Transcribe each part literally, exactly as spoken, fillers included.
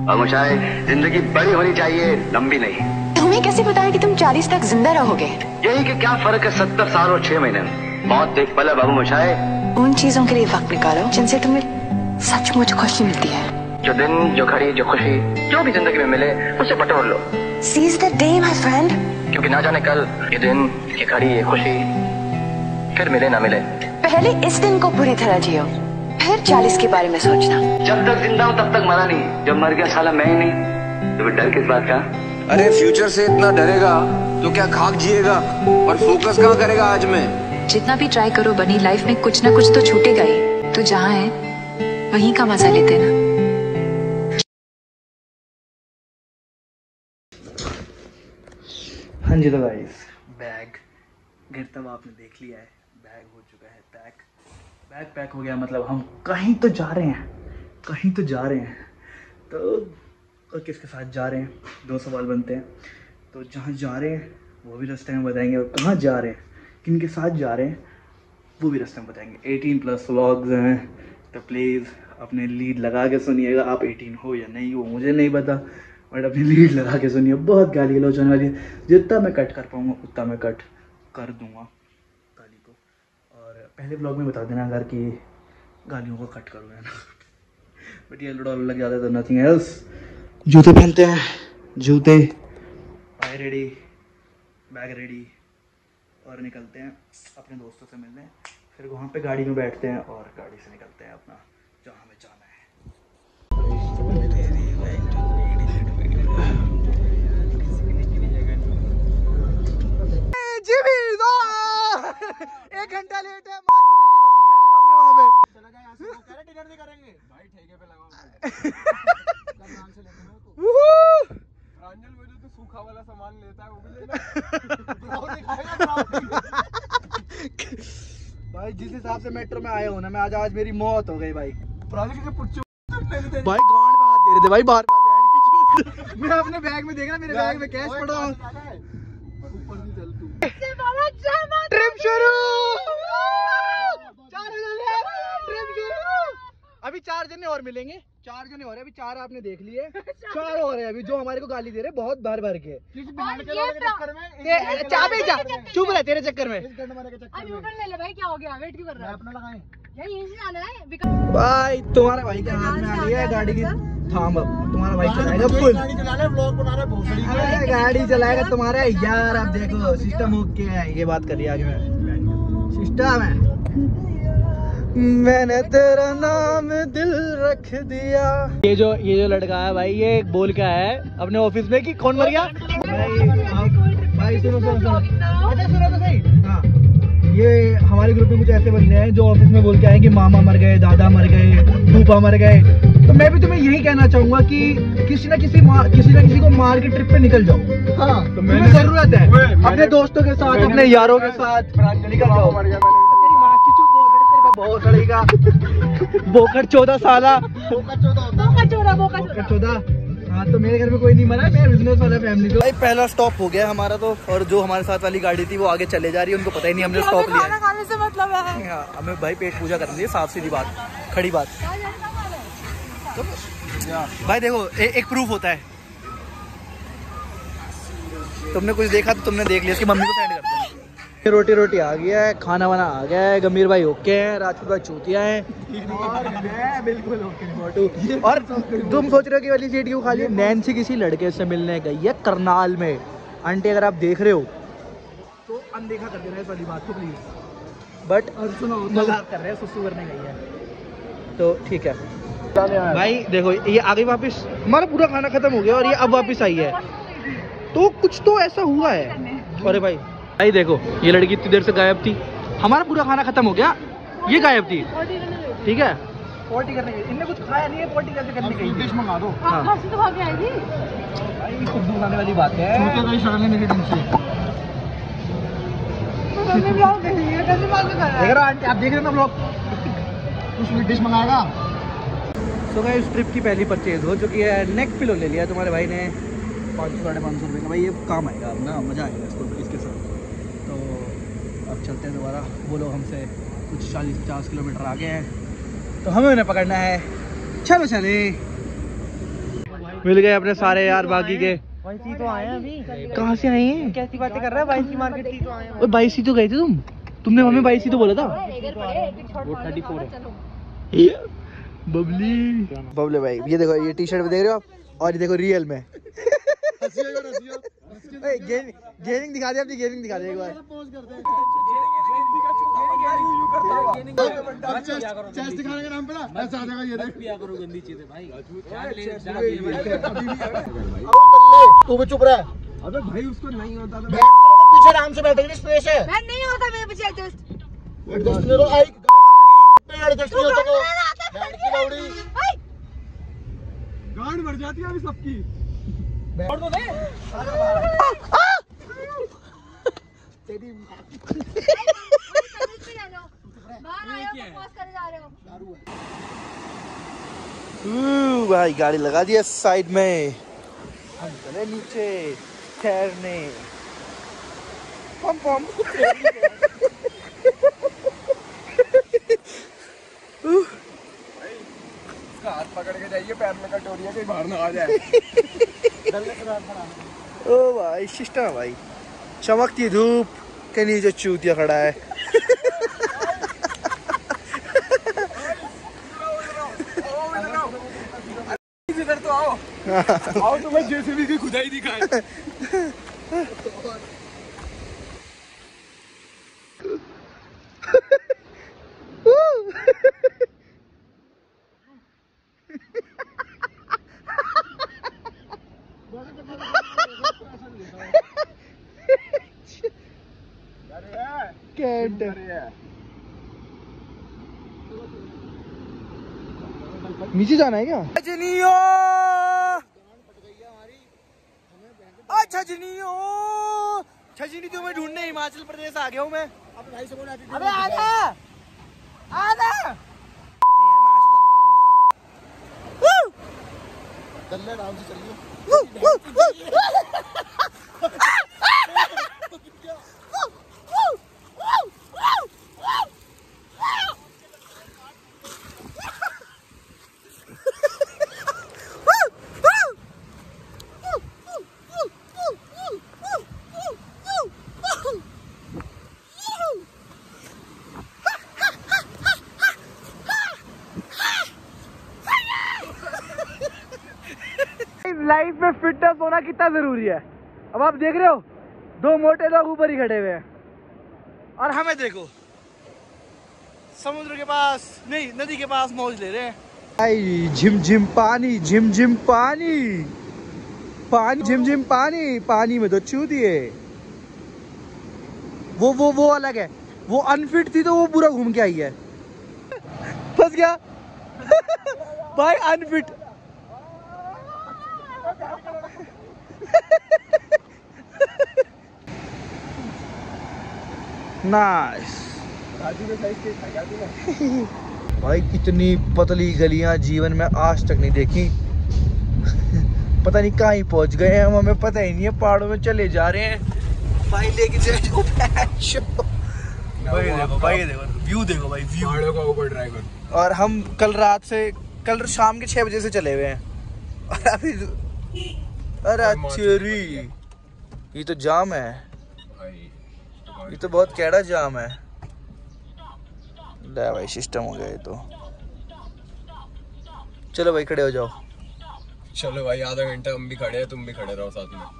और मुझे जिंदगी बड़ी होनी चाहिए, लंबी नहीं। तुम्हें कैसे पता है कि तुम चालीस तक जिंदा रहोगे? यही कि क्या फर्क है सत्तर साल और छह महीने में। मौत देख पला बाबू मुझे। उन चीजों के लिए वक्त निकालो जिनसे तुम्हें सचमुच खुशी मिलती है। जो दिन, जो घड़ी, जो खुशी, जो भी जिंदगी में मिले उसे बटोर लो। Seize the day, my friend. क्योंकि ना जाने कल ये दिन, ये घड़ी, ये खुशी फिर मिले ना मिले। पहले इस दिन को पूरी तरह जियो, फिर चालीस के बारे में सोचना। जब तक जिंदा हूँ तब तक मरा नहीं, जब मर गया साला मैं ही नहीं, तो डर किस बात का? अरे फ्यूचर से इतना डरेगा तो क्या खाक जिएगा और फोकस कहाँ करेगा आज में? जितना भी ट्राई करो बनी, लाइफ में कुछ ना कुछ तो छूटेगा ही। तो जहाँ है वहीं का मजा लेते ना। हाँ जी, तो गाइस बैग घर तब आपने देख लिया है, बैग हो चुका है पैक। बैग पैक हो गया, मतलब हम कहीं तो जा रहे हैं, कहीं तो जा रहे हैं। तो और किसके साथ जा रहे हैं, दो सवाल बनते हैं। तो जहाँ जा रहे हैं वो भी रास्ते में बताएंगे, और कहाँ जा रहे हैं, किन के साथ जा रहे हैं वो भी रास्ते में बताएंगे। एटीन प्लस व्लॉग्स हैं, तो प्लीज़ अपने लीड लगा के सुनिएगा। आप एटीन हो या नहीं हो मुझे नहीं पता, बट अपनी लीड लगा के सुनिए। बहुत गाली गलौज होने वाली है, जितना मैं कट कर पाऊँगा उतना मैं कट कर दूँगा गाली को। और पहले ब्लॉग में बता देना अगर कि गालियों को कट करो है ना। बट ये लड़ाई लग जाता है तो नथिंग एल्स। जूते पहनते हैं, जूते, पाए रेडी, बैग रेडी, और निकलते हैं अपने दोस्तों से मिलने। फिर वहाँ पे गाड़ी में बैठते हैं और गाड़ी से निकलते हैं अपना जहाँ हमें जाना है। एक घंटा लेट है, वहाँ पे डिनर नहीं करेंगे भाई, ठेके पे प्रांजल वो जो तो सूखा वाला सामान लेता है वो भी लेना। भाई जिस हिसाब से मेट्रो में आया हूँ ना मैं, आज आज मेरी मौत हो गई भाई। प्रांजल के पुच्चू भाई गांड पे हाथ दे रहे थे भाई, बार बार बैंड की चूत। मैं अपने बैग में देख रहा, मेरे बैग में कैश पड़ा है। ऊपर नहीं चल तू, ट्रिप शुरू, ट्रिप शुरू। अभी चार जने और मिलेंगे, चार जने और हैं, अभी चार आपने देख लिए, चार और हैं अभी जो हमारे को गाली दे रहे बहुत भर भर के। चाबी जा, चुप रहे तेरे चक्कर में। भाई क्या हो गया, वेट क्यों कर रहा है? अपना लगाएं यही जाना है भाई। तुम्हारे भाई के हाथ में आ गई है गाड़ी की थाम, अब तुम्हारा भाई चलाएगा फुल गाड़ी चला रहा है, व्लॉग बना रहा है भोसड़ी का। गाड़ी चलाएगा तुम्हारा यार। अब देखो सिस्टम ओके है, ये बात करिए आगे में सिस्टम है। मैंने तेरा नाम दिल रख दिया। ये जो ये जो लड़का है भाई, ये बोल क्या है अपने ऑफिस में कि कौन मर गया। भाई, भाई सुनो सुनो सुनो, अच्छा सुनो तो सही। हाँ, ये हमारे ग्रुप में कुछ ऐसे बंदे हैं जो ऑफिस में बोल के आए कि मामा मर गए, दादा मर गए, फूफा मर गए। तो मैं भी तुम्हें यही कहना चाहूंगा कि किसी ना किसी किसी ना किसी को मार के ट्रिप पे निकल जाओ। हाँ, तो तुम्हें जरूरत है अपने दोस्तों के साथ, अपने यारों के साथ निकल जाओ। बहुत सड़ेगा बोकर चौदह साला, बोकर चौदह बोकर चौदह। हाँ, तो मेरे घर में कोई नहीं मरा, मैं बिजनेस वाला फैमिली। भाई पहला स्टॉप हो गया हमारा तो, और जो हमारे साथ वाली गाड़ी थी वो आगे चले जा रही है, उनको पता ही नहीं हमने स्टॉप लिया है। खाने से मतलब है। हाँ, हमें भाई पेट पूजा करनी है, साफ सीधी बात, खड़ी बात। तो भाई देखो ए, एक प्रूफ होता है, तुमने कुछ देखा तो तुमने देख लिया, इसकी मम्मी को सेंड कर देना। रोटी रोटी आ गया है, खाना वाना आ गया है, गंभीर भाई ओके हैं, राजपूत भाई चूतिया हैं, बिल्कुल ओके। और तुम सोच रहे हो कि वाली सीट क्यों खाली है? नैन्सी किसी लड़के से मिलने गई है करनाल में। आंटी अगर आप देख रहे हो तो अनदेखा कर देना इस वाली बात को प्लीज। बट सुनो मजाक कर रहे हैं, सुसु करने गई है तो ठीक है। भाई देखो ये आ गई वापस, हमारा पूरा खाना खत्म हो गया और ये अब वापस आई है, तो कुछ तो ऐसा हुआ है। अरे भाई भाई देखो ये लड़की इतनी देर से गायब थी, हमारा पूरा खाना खत्म हो गया, ये गायब थी। ठीक है, पोटी करने गई, इनने कुछ खाया नहीं है, पोटी कैसे करने गई? डिश मंगा दो। हाँ, तो भाग आएगी भाई, खुद खाने वाली बात है। मेरी ढंग से देख रहा आंटी, आप देख रहे ना ब्लॉग, कुछ डिश मंगाएगा। सो गाइस ट्रिप की पहली परचेज हो चुकी है, नेक पिलो ले लिया तुम्हारे भाई ने पाँच सौ साढ़े पाँच सौ रुपये का। भाई ये काम आएगा अब ना, मज़ा आएगा इसको इसके साथ। तो अब चलते हैं दोबारा, वो लोग हमसे कुछ चालीस पचास किलोमीटर आगे हैं, तो हमें उन्हें पकड़ना है। चलो चले। मिल गए अपने सारे यार बाकी के। बाईसी तो आए हैं अभी। कहाँ से आए हैं? कैसी बातें कर रहा है? बाईस की मार्केट थी तो आए हैं। ओए बाईसी तो गए थे तुम तुमने हमें बाईसी तो बोला था। वो थर्टी फोर है। बबली बबले भाई ये देखो ये टी शर्ट देख रहे हो आप और ये देखो रियल में गेमिंग दिखा दे अपनी गेमिंग दिखा दे एक बार। चेस्ट दिखाने का नाम पता ऐसा आ जाएगा ये देख पिया करो गंदी चीजें भाई। तू भी चुप रहा। अबे भाई उसको नहीं होता था पीछे आराम से बैठे स्पेस है। मैं नहीं होता मेरे पीछे एडजस्ट एडजस्ट ले लो आई एडजस्ट नहीं होता तो बैंड की लाउडी गांड भर जाती है अभी सबकी। छोड़ दो दे तेरी भाई गाड़ी लगा दिया साइड में हम चले नीचे ठहरने पम पम। उसका हाथ पकड़ के जाइए पैर में कटोरिया के बाहर ना आ जाए। ओ भाई सिस्टम है भाई चमकती धूप के नीचे चूतिया खड़ा है। इधर तो आओ आओ तुम्हें जेसीबी की खुदाई दिखाए। नीचे जाना है क्या? छजनियो छजनियो छजनी तुम्हें ढूंढने हिमाचल प्रदेश आ गया हूँ मैं। अबे आजा आजा चलने आराम से चलिए। लाइफ में फिटनेस होना कितना जरूरी है। अब आप देख रहे हो दो मोटे लोग ऊपर ही खड़े हुए हैं और हमें देखो समुद्र के पास नहीं नदी के पास मौज ले रहे हैं। भाई झिम झिम पानी झिम झिम पानी पानी झिम झिम पानी पानी में तो छू दिए। वो वो वो अलग है वो अनफिट थी तो वो पूरा घूम के आई है। फंस गया भाई अनफिट। नाइस भाई कितनी पतली गलियां जीवन में आज तक नहीं देखी। पता नहीं कहाँ ही पहुंच गए हैं हम हमें पता ही नहीं है। पहाड़ों में चले जा रहे हैं भाई लेके जाए भाई देखो भाई देखो व्यू देखो भाई व्यू पहाड़ों का ऊबर ड्राइवर। और हम कल रात से कल शाम के छह बजे से चले हुए हैं और अभी अरे चेरी ये तो जाम है ये तो बहुत कैड़ा जाम है। ले भाई सिस्टम हो गया ये तो। चलो भाई खड़े हो जाओ। चलो भाई आधा घंटा हम भी खड़े हैं तुम भी खड़े रहो साथ में।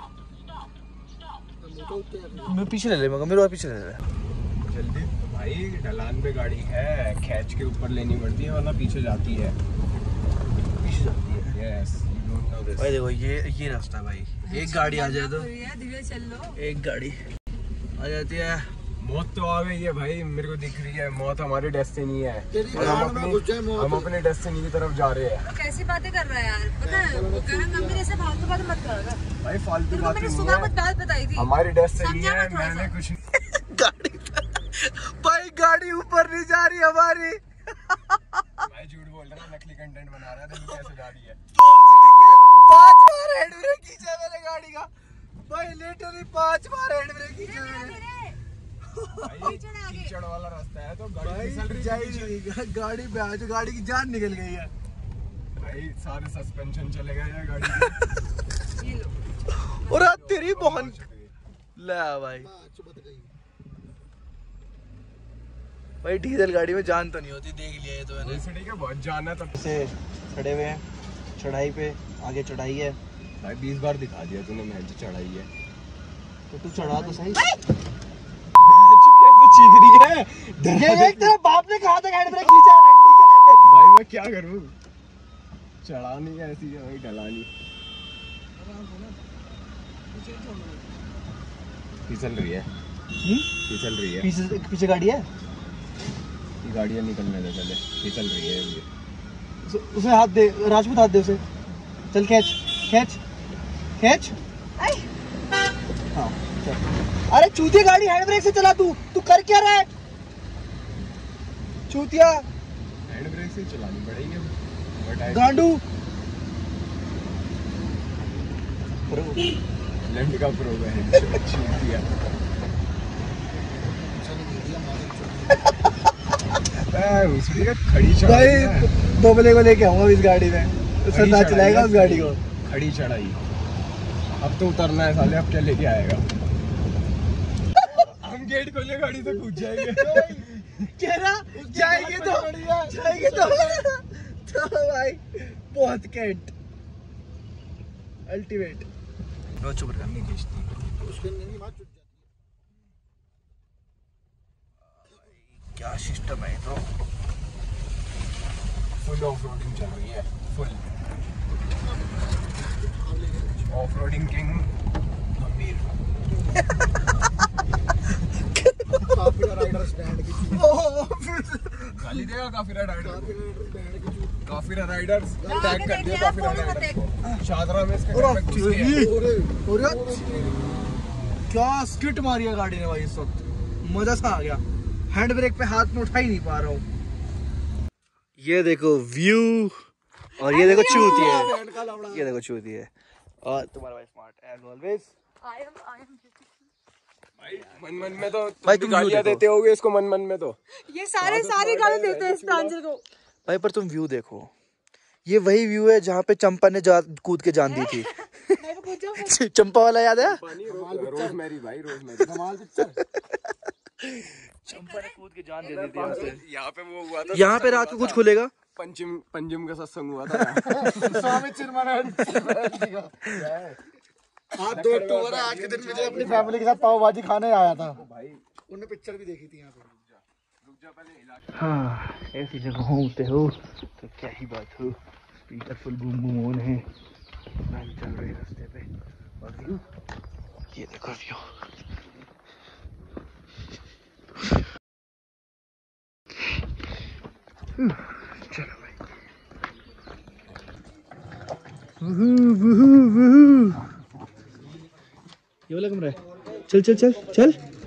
मैं पीछे ले ले मगर मेरे और पीछे ले ले जल्दी भाई ढलान पे गाड़ी है खींच के ऊपर लेनी पड़ती है वरना पीछे जाती है पीछे जाती है। यस भाई देखो ये ये रास्ता भाई एक गाड़ी आ जाए तो एक गाड़ी आ जाती है। मौत तो आ गई है भाई मेरे को दिख रही है मौत हमारी डेस्टिनी है और हम अपनी हम अपने डेस्टिनी की तरफ जा रहे हैं। कैसी बातें कर रहा है यार पता है वो कह रहा मम्मी ऐसे फालतू बात मत कर भाई फालतू बात मैंने सुबह कुछ बात बताई थी हमारी डेस्टिनी है मैंने कुछ गाड़ी भाई गाड़ी ऊपर नहीं जा रही हमारी। भाई झूठ बोल रहा है नकली कंटेंट बना रहा है देखो कैसे जा रही है। पांच बार हैंड ब्रेक खींचा मैंने गाड़ी का भाई लिटरली पांच बार हैंड ब्रेक खींचा मैंने। कीचड़ वाला रास्ता है तो गाड़ी भाई फिसल रही जाएगी गाड़ी पे आज गाड़ी की जान निकल गई है। भाई सारे सस्पेंशन चले गए हैं गाड़ी के। और तेरी बहन ले भाई भाई डीजल गाड़ी में जान तो नहीं होती, देख लिया ये तो मैंने। सिटी का बहुत जान है तब से खड़े हुए हैं चढ़ाई पे, आगे चढ़ाई है भाई बीस बार दिखा दिया तूने मैं जो चढ़ाई है। तो तू चढ़ा तो सही। कैसे चीख रही है? ये एक तेरा बाप ने कहा था हैंड ब्रेक खींचा रंडी के। भाई मैं क्या करूं, चढ़ानी है ऐसी है भाई, ढलानी फिसल रही है। फिसल रही है। पीछे पीछे गाड़ी है, ये गाड़ियां निकलने दे पहले, फिसल रही है ये। उसे, उसे हाथ दे, राजपूत हाथ दे उसे। चल खींच खींच खींच। हाँ चल। अरे चूतिया गाड़ी हैंड ब्रेक से चला, तू तू कर क्या रहा है चूतिया? हैंड ब्रेक से चलानी पड़ेगी गांडू। लैंड का प्रो है चूतिया। उसकी खड़ी चढ़ाई भाई बोबले को लेके आऊंगा इस गाड़ी में, उससे ना चलाएगा उस गाड़ी को। खड़ी चढ़ाई। अब तो उतरना है साले, अब क्या लेके आएगा? हम गेट खोले गाड़ी से कूद जाएंगे। कह रहा जाएंगे तो जाएंगे तो तो भाई बहुत कैट अल्टीमेट। रो चुप रहा, नहीं खींचती उसके नहीं बात चुप जाती। क्या सिस्टम है तो। फुल ऑफ रोडिंग चल रही है, फुल ऑफ रोडिंग किंग गंभीर। काफिला राइडर स्टैंड की गाली देगा काफिला राइडर, काफिला राइडर्स टैग कर दिया काफिला राइडर्स को। शादरा में इसके घर में घुस गए। क्या स्किट मारी है गाड़ी ने भाई इस वक्त, मजा सा आ गया। हैंड ब्रेक पे हाथ में उठा ही नहीं पा रहा हूँ। ये देखो व्यू, और ये देखो चूती है, ये देखो चूती है। और तुम्हारा भाई smart as always. I am I am भाई मन मन में तो भाई तुम गालियां देते होगे इसको, मन मन में तो ये सारे सारे गाली देते हैं इस प्रांजल को। भाई पर तुम व्यू देखो, ये वही व्यू है जहाँ पे चंपा ने जा कूद के जान दी थी। चंपा वाला याद है? रोजमेरी भाई, रोजमेरी चंपा ने कूद के जान दे दी थी यहाँ से। यहाँ पे वो हुआ था, यहाँ पे रात को कुछ खुलेगा। पंचम पंचम का सत्संग हुआ था। स्वामी चिन्मयानंद आज दो अक्टूबर है, आज के दिन मुझे अपनी फैमिली के साथ पाव भाजी खाने आया था भाई। उन्होंने पिक्चर भी देखी थी यहाँ पे। हाँ ऐसी जगहों होते हो तो क्या ही बात हो, speaker full boom boom on है, गाड़ी चल रही है रास्ते पे। और व्यू ये देखो व्यू। चलो भाई वूहू वूहू वूहू। ये वाला कमरा है, चल चल चल चल।